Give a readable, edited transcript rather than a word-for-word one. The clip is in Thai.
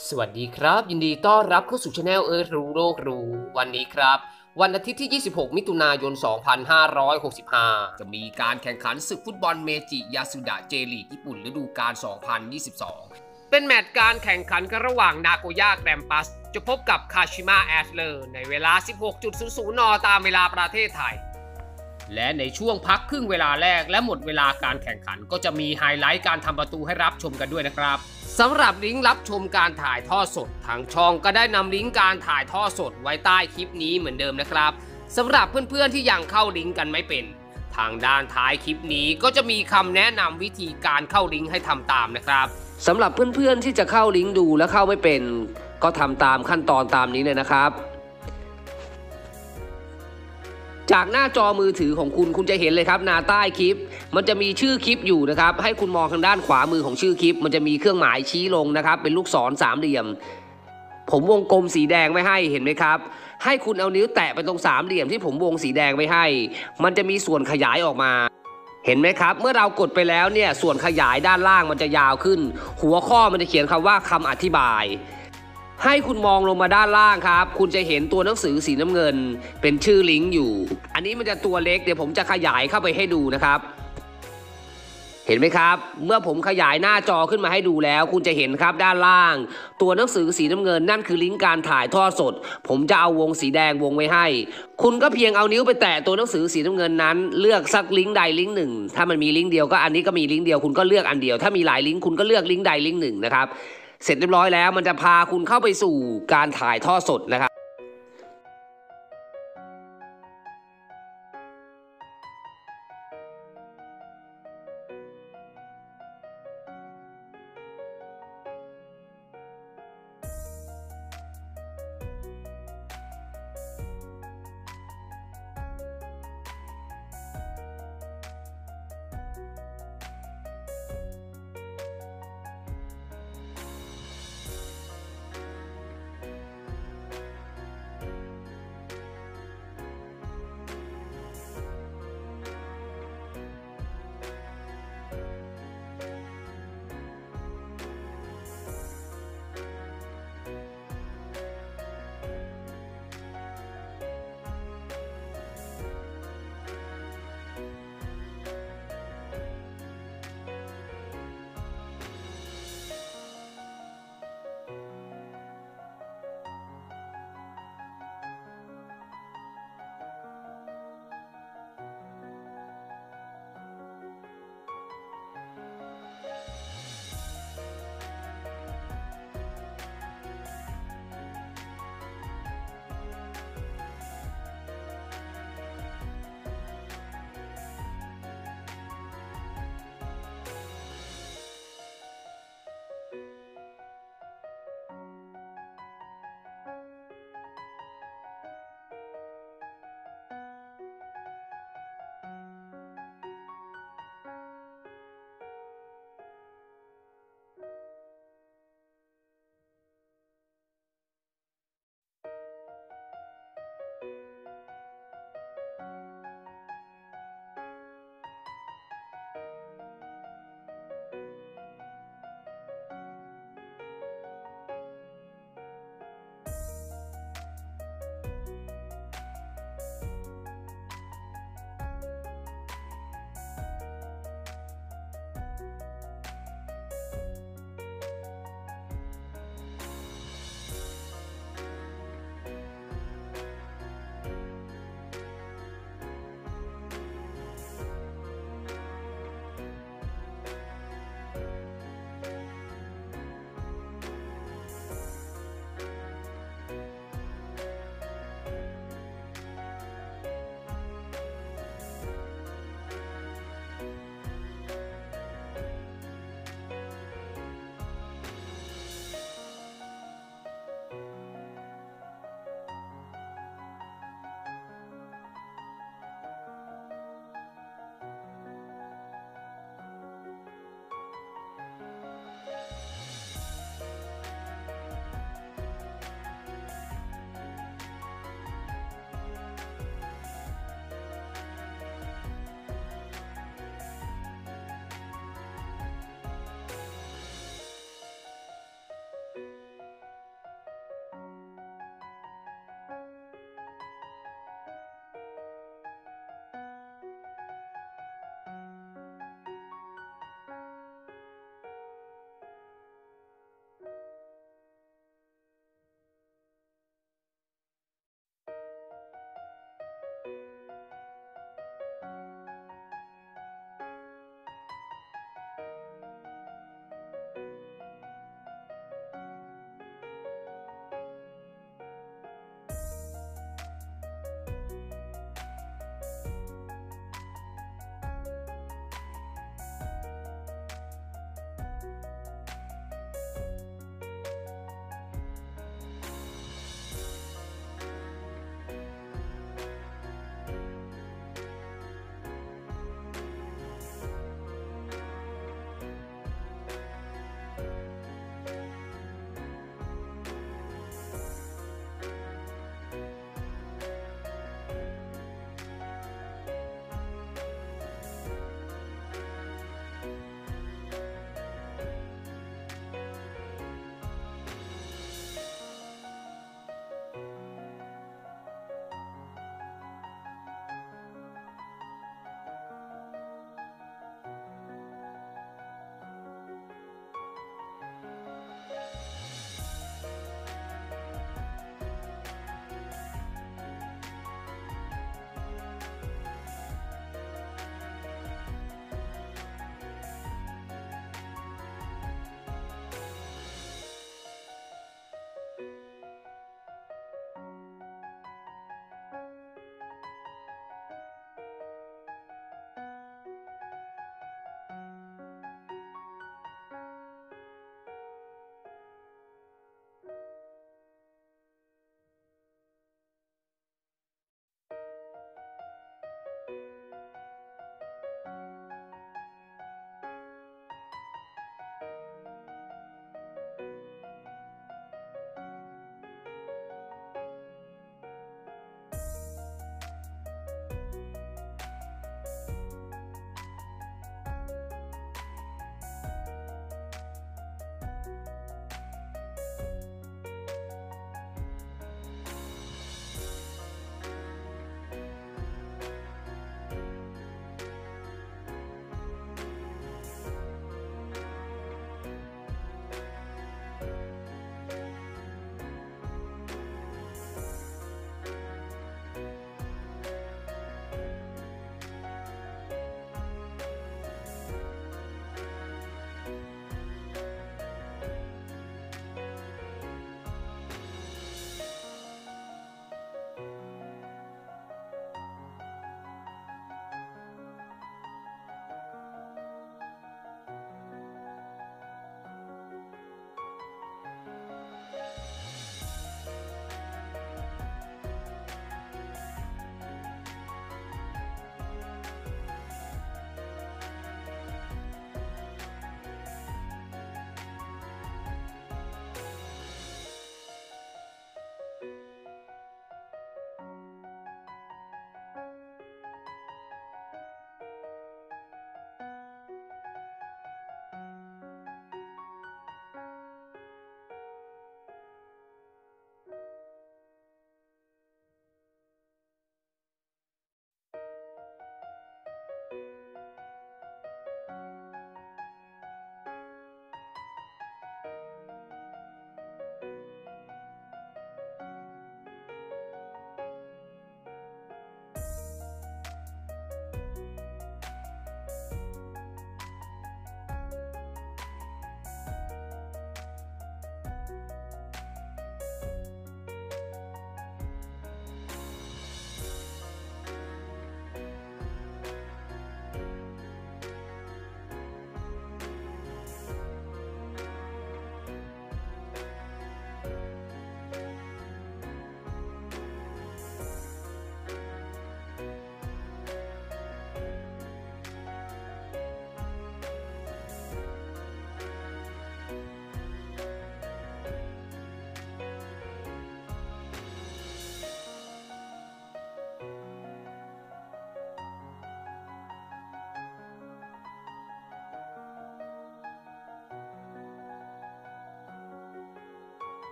สวัสดีครับยินดีต้อนรับเข้าสู่ช anel รู้โลกรู้วันนี้ครับวันอาทิตย์ที่ 26 มิถุนายน 2565 จะมีการแข่งขันศึกฟุตบอลเมจิยาสุดะเจลีกญี่ปุ่นฤดูกาล 2022 เป็นแมตช์การแข่งขันกันระหว่างนาโกย่าแกรมปัสจะพบกับคาชิมะแอสเลอร์ในเวลา 16.00 น.ตามเวลาประเทศไทยและในช่วงพักครึ่งเวลาแรกและหมดเวลาการแข่งขันก็จะมีไฮไลท์การทำประตูให้รับชมกันด้วยนะครับสำหรับลิงก์รับชมการถ่ายทอดสดทางช่องก็ได้นำลิงก์การถ่ายทอดสดไว้ใต้คลิปนี้เหมือนเดิมนะครับสำหรับเพื่อนๆที่ยังเข้าลิงก์กันไม่เป็นทางด้านท้ายคลิปนี้ก็จะมีคำแนะนำวิธีการเข้าลิงก์ให้ทำตามนะครับสำหรับเพื่อนๆที่จะเข้าลิงก์ดูและเข้าไม่เป็นก็ทำตามขั้นตอนตามนี้เลยนะครับจากหน้าจอมือถือของคุณจะเห็นเลยครับหน้าใต้คลิปมันจะมีชื่อคลิปอยู่นะครับให้คุณมองทางด้านขวามือของชื่อคลิปมันจะมีเครื่องหมายชี้ลงนะครับเป็นลูกศรสามเหลี่ยมผมวงกลมสีแดงไว้ให้เห็นไหมครับให้คุณเอานิ้วแตะไปตรงสามเหลี่ยมที่ผมวงสีแดงไว้ให้มันจะมีส่วนขยายออกมาเห็นไหมครับเมื่อเรากดไปแล้วเนี่ยส่วนขยายด้านล่างมันจะยาวขึ้นหัวข้อมันจะเขียนคำว่าคำอธิบายให้คุณมองลงมาด้านล่างครับคุณจะเห็นตัวหนังสือสีน้ำเงินเป็นชื่อลิงก์อยู่อันนี้มันจะตัวเล็กเดี๋ยวผมจะขยายเข้าไปให้ดูนะครับเห็นไหมครับเมื่อผมขยายหน้าจอขึ้นมาให้ดูแล้วคุณจะเห็นครับด้านล่างตัวหนังสือสีน้ำเงินนั่นคือลิงก์การถ่ายทอดสดผมจะเอาวงสีแดงวงไว้ให้คุณก็เพียงเอานิ้วไปแตะตัวหนังสือสีน้ำเงินนั้นเลือกสักลิงก์ใดลิงก์หนึ่งถ้ามันมีลิงก์เดียวก็อันนี้ก็มีลิงก์เดียวคุณก็เลือกอันเดียวถ้ามีหลายลิงก์คุณก็เลือกลิงก์ใดลิงก์หนึ่งนะครับเสร็จเรียบร้อยแล้วมันจะพาคุณเข้าไปสู่การถ่ายทอดสดนะครับ